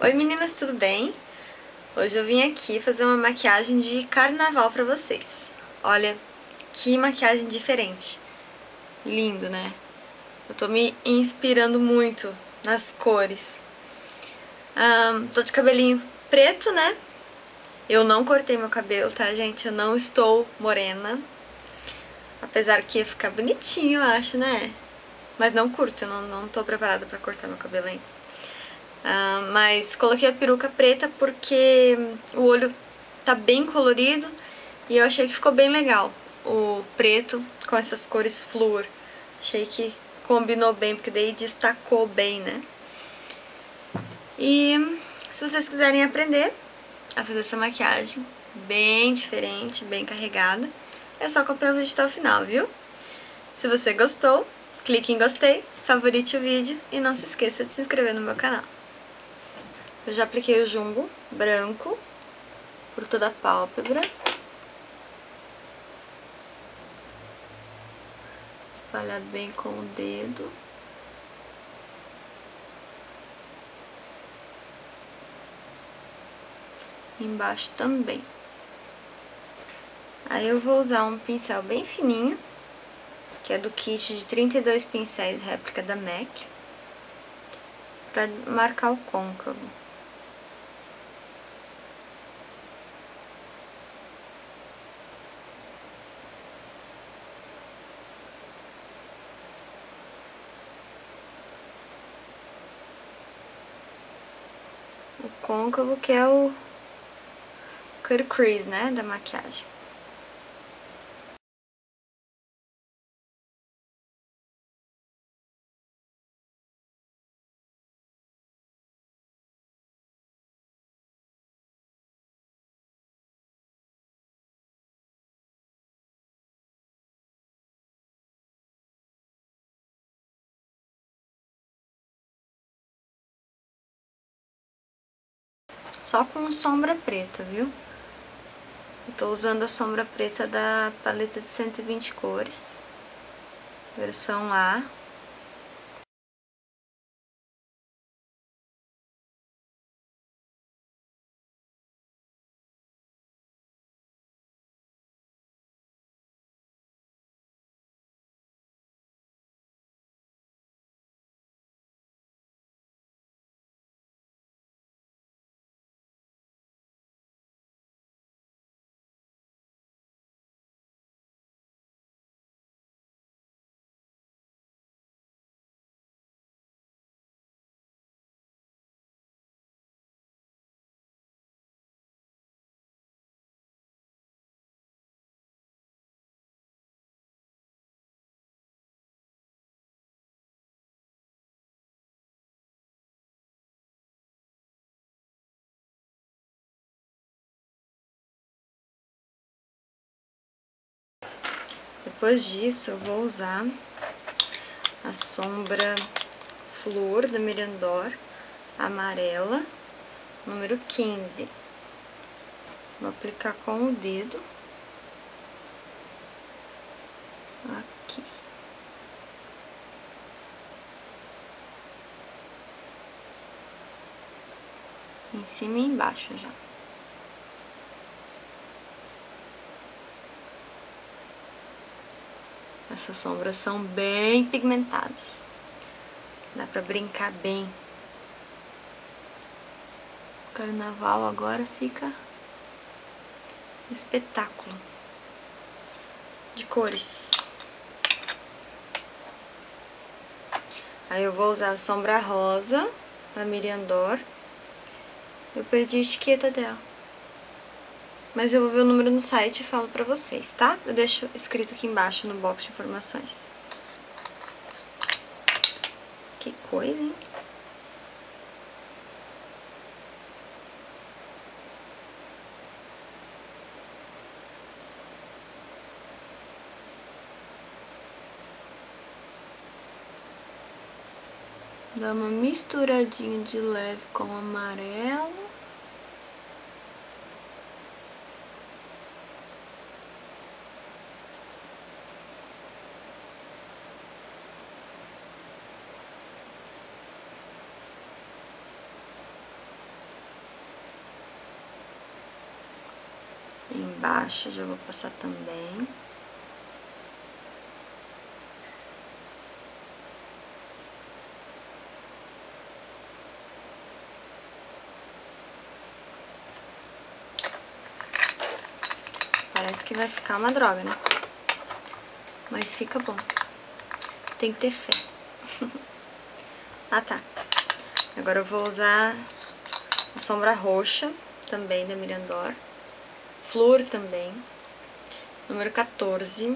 Oi meninas, tudo bem? Hoje eu vim aqui fazer uma maquiagem de carnaval pra vocês. Olha, que maquiagem diferente. Lindo, né? Eu tô me inspirando muito nas cores. Tô de cabelinho preto, né? Eu não cortei meu cabelo, tá, gente? Eu não estou morena. Apesar que ia ficar bonitinho, eu acho, né? Mas não curto, eu não tô preparada pra cortar meu cabelo ainda. Mas coloquei a peruca preta porque o olho tá bem colorido e eu achei que ficou bem legal o preto com essas cores flúor. Achei que combinou bem, porque daí destacou bem, né? E se vocês quiserem aprender a fazer essa maquiagem bem diferente, bem carregada, é só acompanhar o vídeo até o final, viu? Se você gostou, clique em gostei, favorite o vídeo e não se esqueça de se inscrever no meu canal. Eu já apliquei o jumbo branco por toda a pálpebra. Espalhar bem com o dedo. Embaixo também. Aí eu vou usar um pincel bem fininho, que é do kit de 32 pincéis réplica da MAC, pra marcar o côncavo. O côncavo que é o cut crease, né, da maquiagem. Só com sombra preta, viu? Eu tô usando a sombra preta da paleta de 120 cores, versão A. Depois disso, eu vou usar a sombra Flor da Miriam Dor, amarela, número 15. Vou aplicar com o dedo aqui. Em cima e embaixo já. Essas sombras são bem pigmentadas. Dá pra brincar bem. O carnaval agora fica um espetáculo de cores. Aí eu vou usar a sombra rosa da Miriam Dor. Eu perdi a etiqueta dela. Mas eu vou ver o número no site e falo pra vocês, tá? Eu deixo escrito aqui embaixo no box de informações. Que coisa, hein? Dá uma misturadinha de leve com o amarelo. embaixo já vou passar também. Parece que vai ficar uma droga, né? Mas fica bom. Tem que ter fé. Ah, tá. Agora eu vou usar a sombra roxa, também da Mirandor. Flor também. Número 14.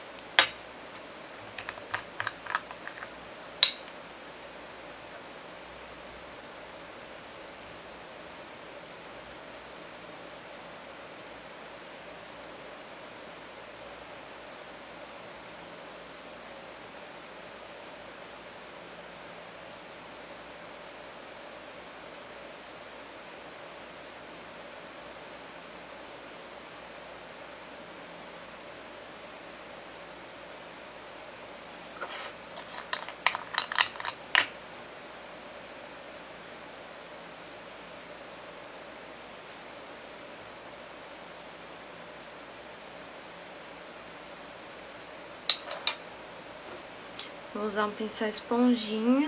Vou usar um pincel esponjinha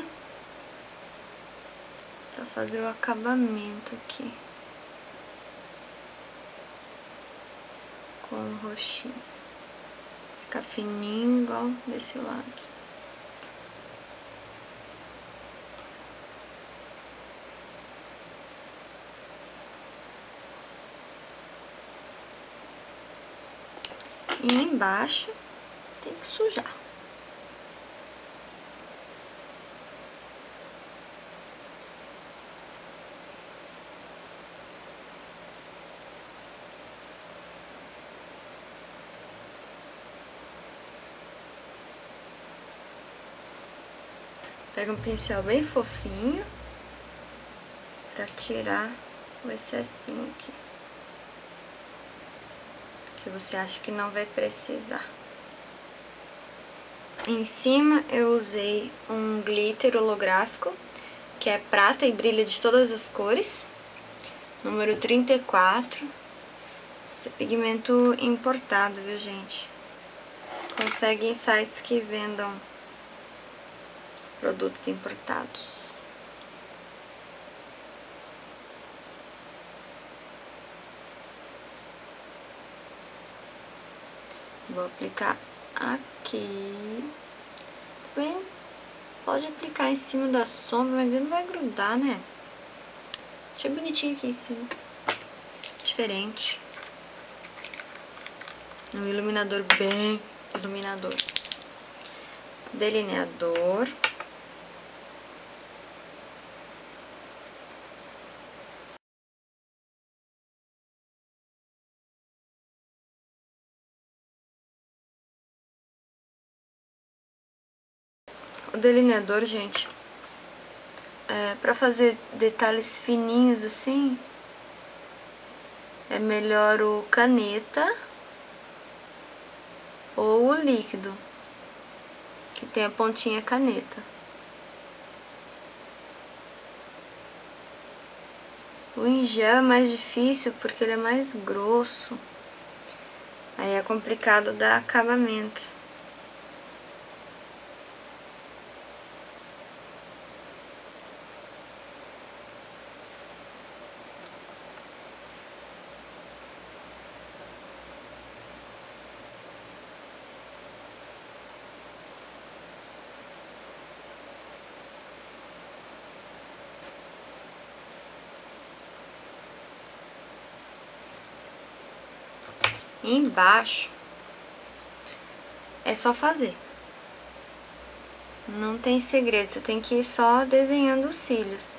pra fazer o acabamento aqui. Com o roxinho. Fica fininho igual desse lado. E embaixo tem que sujar. Pega um pincel bem fofinho pra tirar o excessinho aqui. Que você acha que não vai precisar. Em cima eu usei um glitter holográfico, que é prata e brilha de todas as cores. Número 34. Esse é pigmento importado, viu, gente? Consegue em sites que vendam produtos importados. Vou aplicar aqui. Bem, pode aplicar em cima da sombra, mas ele não vai grudar, né? Achei bonitinho aqui em cima. Diferente. Um iluminador bem iluminador. Delineador. O delineador, gente, pra fazer detalhes fininhos assim, é melhor o caneta ou o líquido, que tem a pontinha caneta. O em gel é mais difícil porque ele é mais grosso, aí é complicado dar acabamento. E embaixo é só fazer. Não tem segredo, você tem que ir só desenhando os cílios.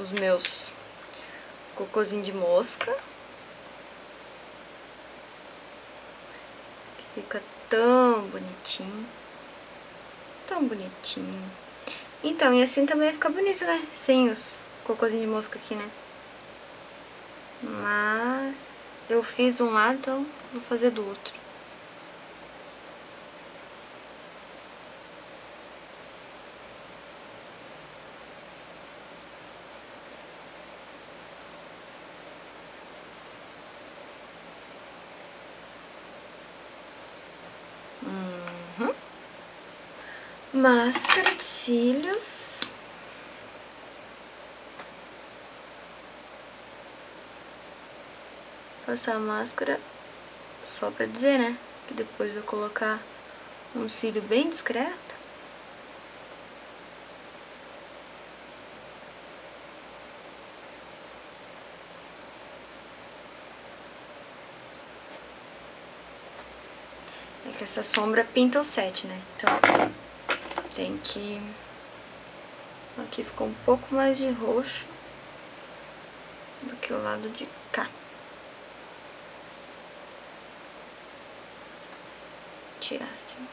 os meus cocôzinhos de mosca. Fica tão bonitinho. Tão bonitinho. Então, e assim também fica bonito, né? Sem os cocôzinhos de mosca aqui, né? Mas eu fiz de um lado, então vou fazer do outro. Máscara de cílios. Passar a máscara só pra dizer, né? Que depois vou colocar um cílio bem discreto. É que essa sombra pinta o set, né? Então tem que... Aqui ficou um pouco mais de roxo do que o lado de cá. Tirar assim.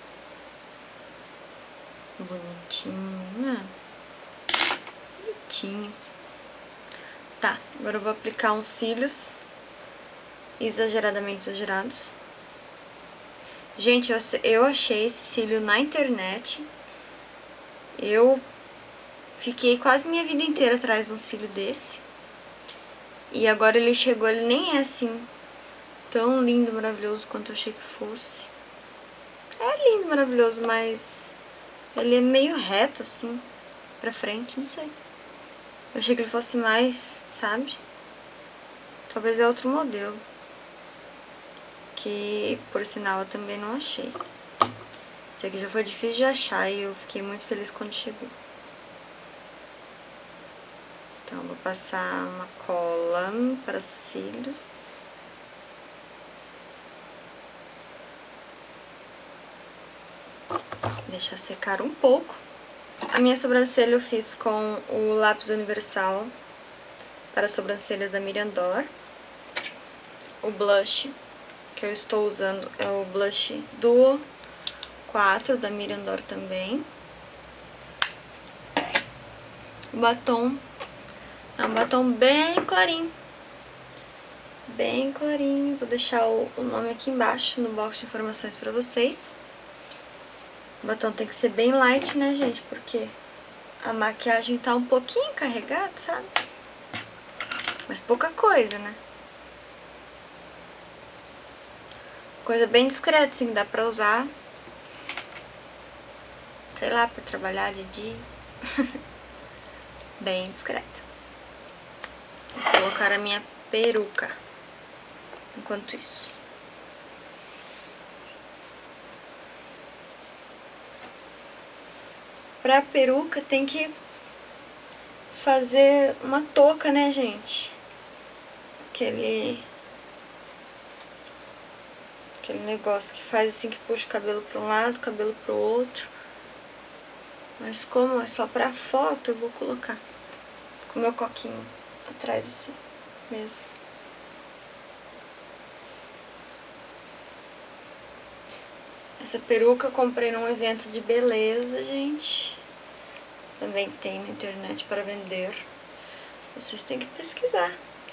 Bonitinho, né? Bonitinho. Tá, agora eu vou aplicar uns cílios exageradamente exagerados. Gente, eu achei esse cílio na internet. Eu fiquei quase minha vida inteira atrás de um cílio desse. E agora ele chegou, ele nem é assim tão lindo, maravilhoso quanto eu achei que fosse. É lindo, maravilhoso, mas ele é meio reto assim, pra frente, não sei. Eu achei que ele fosse mais, sabe? Talvez é outro modelo. Que, por sinal, eu também não achei. Esse aqui já foi difícil de achar e eu fiquei muito feliz quando chegou. Então, vou passar uma cola para cílios. Deixar secar um pouco. A minha sobrancelha eu fiz com o lápis universal para a sobrancelha da Miriam Dor. O blush que eu estou usando é o blush Duo 4 da Miriam Dor também. O batom é um batom bem clarinho. Bem clarinho. Vou deixar o nome aqui embaixo no box de informações pra vocês. O batom tem que ser bem light, né, gente? Porque a maquiagem tá um pouquinho carregada, sabe? Mas pouca coisa, né? Coisa bem discreta, assim, dá pra usar. Sei lá, pra trabalhar de dia. Bem discreta. Vou colocar a minha peruca enquanto isso. Pra peruca tem que fazer uma touca, né, gente? Aquele negócio que faz assim, que puxa o cabelo pra um lado, o cabelo pro outro. Mas como é só pra foto, eu vou colocar com o meu coquinho atrás assim mesmo. Essa peruca eu comprei num evento de beleza, gente. Também tem na internet para vender. Vocês têm que pesquisar.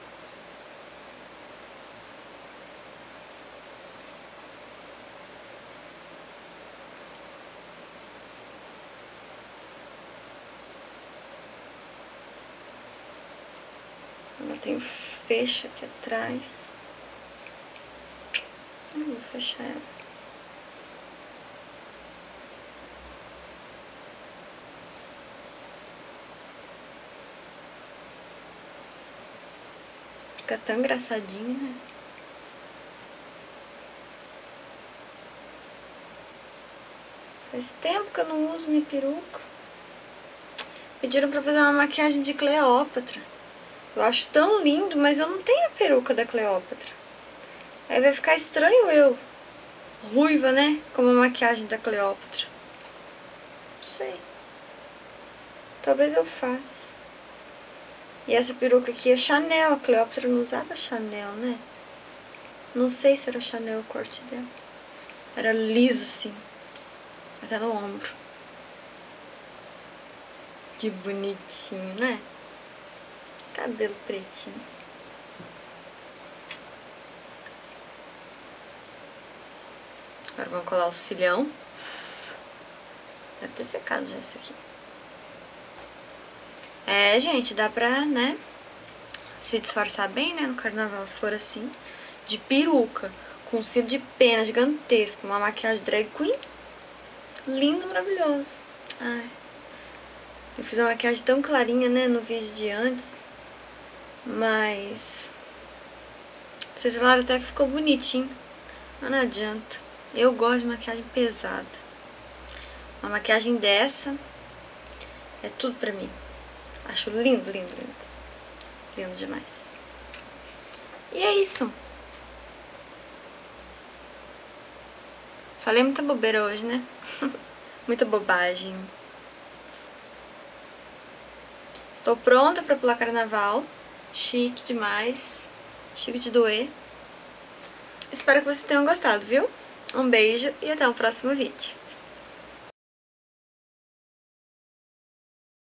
Ela tem o fecho aqui atrás. Eu vou fechar ela. Fica tão engraçadinho, né? Faz tempo que eu não uso minha peruca. Pediram pra fazer uma maquiagem de Cleópatra. Eu acho tão lindo, mas eu não tenho a peruca da Cleópatra. Aí vai ficar estranho eu, ruiva, né? Com a maquiagem da Cleópatra. Não sei. Talvez eu faça. E essa peruca aqui é Chanel. A Cleópatra não usava Chanel, né? Não sei se era Chanel o corte dela. Era liso, assim. Até no ombro. Que bonitinho, né? Cabelo pretinho. Agora vamos colar o cílião. Deve ter secado já isso aqui. É, gente, dá pra, né, se disfarçar bem, né, no carnaval, se for assim. De peruca, com cílio de pena gigantesco, uma maquiagem drag queen. Lindo, maravilhoso. Ai. Eu fiz uma maquiagem tão clarinha, né, no vídeo de antes. Mas vocês falaram até que ficou bonitinho. Mas não adianta. Eu gosto de maquiagem pesada. Uma maquiagem dessa é tudo pra mim. Acho lindo, lindo, lindo. Lindo demais. E é isso. Falei muita bobeira hoje, né? Muita bobagem. Estou pronta pra pular carnaval. Chique demais. Chique de doer. Espero que vocês tenham gostado, viu? Um beijo e até o próximo vídeo.